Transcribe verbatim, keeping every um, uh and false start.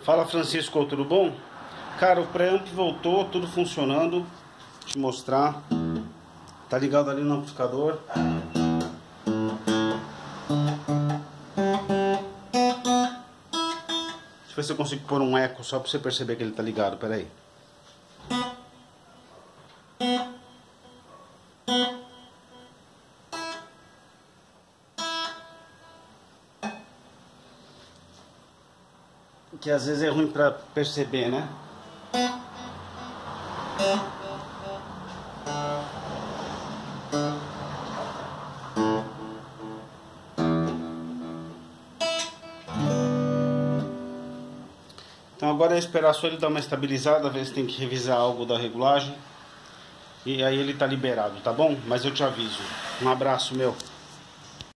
Fala, Francisco, tudo bom? Cara, o preamp voltou, tudo funcionando. Vou te mostrar. Tá ligado ali no amplificador. Deixa eu ver se eu consigo pôr um eco só pra você perceber que ele tá ligado. Pera aí. Que às vezes é ruim pra perceber, né? Então agora é esperar só ele dar uma estabilizada, ver se tem que revisar algo da regulagem. E aí ele tá liberado, tá bom? Mas eu te aviso. Um abraço, meu.